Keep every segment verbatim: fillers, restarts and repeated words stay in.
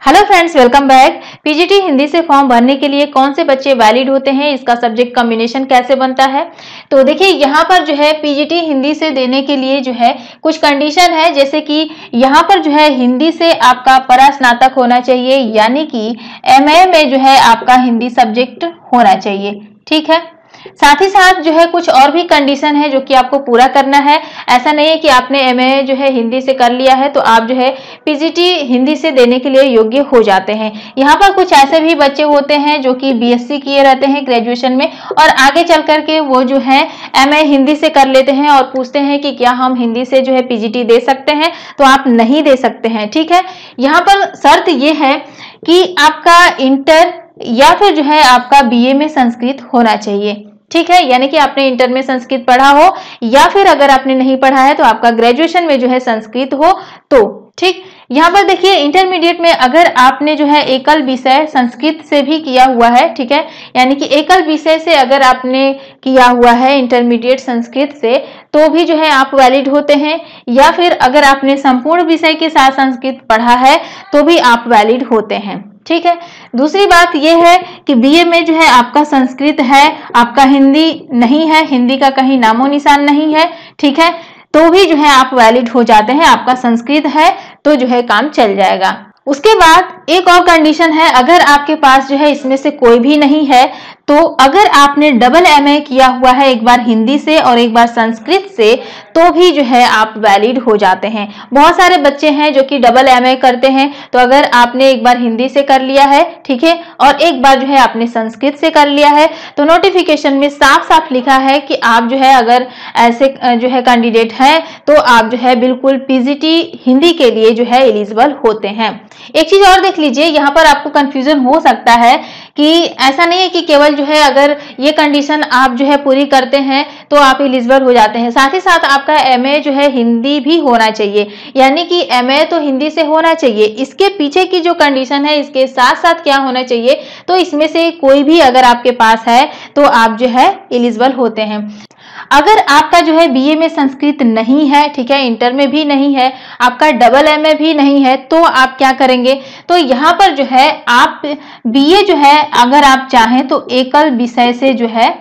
Hello friends, welcome back. PGT Hindi से form भरने के लिए कौन से बच्चे वैलिड होते हैं, इसका सब्जेक्ट कॉम्बिनेशन कैसे बनता है। तो देखिए यहाँ पर जो है पीजीटी हिंदी से देने के लिए जो है कुछ कंडीशन है, जैसे कि यहाँ पर जो है हिंदी से आपका परास्नातक होना चाहिए, यानी कि एमए में जो है आपका हिंदी सब्जेक्ट होना चाहिए। ठीक है, साथ ही साथ जो है कुछ और भी कंडीशन है जो कि आपको पूरा करना है। ऐसा नहीं है कि आपने एमए जो है हिंदी से कर लिया है तो आप जो है पीजीटी हिंदी से देने के लिए योग्य हो जाते हैं। यहाँ पर कुछ ऐसे भी बच्चे होते हैं जो कि बीएससी किए रहते हैं ग्रेजुएशन में, और आगे चल करके वो जो है एमए हिंदी से कर लेते हैं और पूछते हैं कि क्या हम हिंदी से जो है पीजीटी दे सकते हैं, तो आप नहीं दे सकते हैं। ठीक है, यहाँ पर शर्त ये है कि आपका इंटर या फिर जो है आपका बीए में संस्कृत होना चाहिए। ठीक है, यानी कि आपने इंटर में संस्कृत पढ़ा हो, या फिर अगर आपने नहीं पढ़ा है तो आपका ग्रेजुएशन में जो है संस्कृत हो तो ठीक। यहाँ पर देखिए इंटरमीडिएट में अगर आपने जो है एकल विषय संस्कृत से भी किया हुआ है, ठीक है, यानी कि एकल विषय से अगर आपने किया हुआ है इंटरमीडिएट संस्कृत से, तो भी जो है आप वैलिड होते हैं। या फिर अगर आपने संपूर्ण विषय के साथ संस्कृत पढ़ा है तो भी आप वैलिड होते हैं। ठीक है, दूसरी बात यह है कि बीए में जो है आपका संस्कृत है, आपका हिंदी नहीं है, हिंदी का कहीं नामो निशान नहीं है, ठीक है, तो भी जो है आप वैलिड हो जाते हैं। आपका संस्कृत है तो जो है काम चल जाएगा। उसके बाद एक और कंडीशन है, अगर आपके पास जो है इसमें से कोई भी नहीं है, तो अगर आपने डबल एमए किया हुआ है, एक बार हिंदी से और एक बार संस्कृत से, तो भी जो है आप वैलिड हो जाते हैं। बहुत सारे बच्चे हैं जो कि डबल एमए करते हैं, तो अगर आपने एक बार हिंदी से कर लिया है, ठीक है, और एक बार जो है आपने संस्कृत से कर लिया है, तो नोटिफिकेशन में साफ साफ लिखा है कि आप जो है अगर ऐसे जो है कैंडिडेट हैं तो आप जो है बिल्कुल पीजीटी हिंदी के लिए जो है एलिजिबल होते हैं। एक चीज और देख लीजिए, यहाँ पर आपको कंफ्यूजन हो सकता है कि ऐसा नहीं है कि केवल जो है अगर ये कंडीशन आप जो है पूरी करते हैं तो आप एलिजिबल हो जाते हैं। साथ ही साथ आपका एमए जो है हिंदी भी होना चाहिए, यानी कि एमए तो हिंदी से होना चाहिए। इसके पीछे की जो कंडीशन है, इसके साथ साथ क्या होना चाहिए, तो इसमें से कोई भी अगर आपके पास है तो आप जो है एलिजिबल होते हैं। अगर आपका जो है बीए में संस्कृत नहीं है, ठीक है, इंटर में भी नहीं है, आपका डबल एमए भी नहीं है, तो आप क्या करेंगे, तो यहाँ पर जो है आप बीए जो है अगर आप चाहें तो एकल विषय से जो है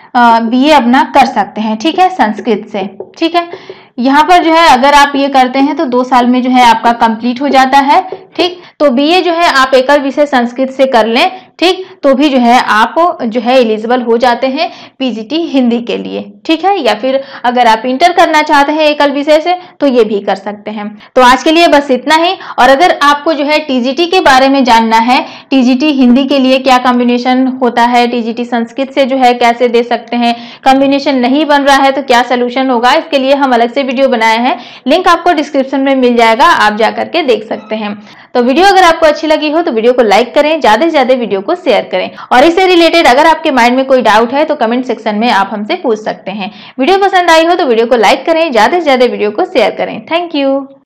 बीए अपना कर सकते हैं, ठीक है, संस्कृत से। ठीक है, यहाँ पर जो है अगर आप ये करते हैं तो दो साल में जो है आपका कंप्लीट हो जाता है। ठीक, तो बीए जो है आप एकल विषय संस्कृत से कर लें, ठीक, तो भी जो है आप जो है एलिजिबल हो जाते हैं पीजीटी हिंदी के लिए। ठीक है, या फिर अगर आप इंटर करना चाहते हैं एकल विषय से तो ये भी कर सकते हैं। तो आज के लिए बस इतना ही। और अगर आपको जो है टीजीटी के बारे में जानना है, टीजीटी हिंदी के लिए क्या कॉम्बिनेशन होता है, टीजीटी संस्कृत से जो है कैसे दे सकते हैं, कॉम्बिनेशन नहीं बन रहा है तो क्या सोल्यूशन होगा, इसके लिए हम अलग से वीडियो बनाए हैं, लिंक आपको डिस्क्रिप्शन में मिल जाएगा, आप जाकर के देख सकते हैं। तो वीडियो अगर आपको अच्छी लगी हो तो वीडियो को लाइक करें, ज्यादा से ज्यादा वीडियो को शेयर करें, और इससे रिलेटेड अगर आपके माइंड में कोई डाउट है तो कमेंट सेक्शन में आप हमसे पूछ सकते हैं। वीडियो पसंद आई हो तो वीडियो को लाइक करें, ज्यादा से ज्यादा वीडियो को शेयर करें। Thank you.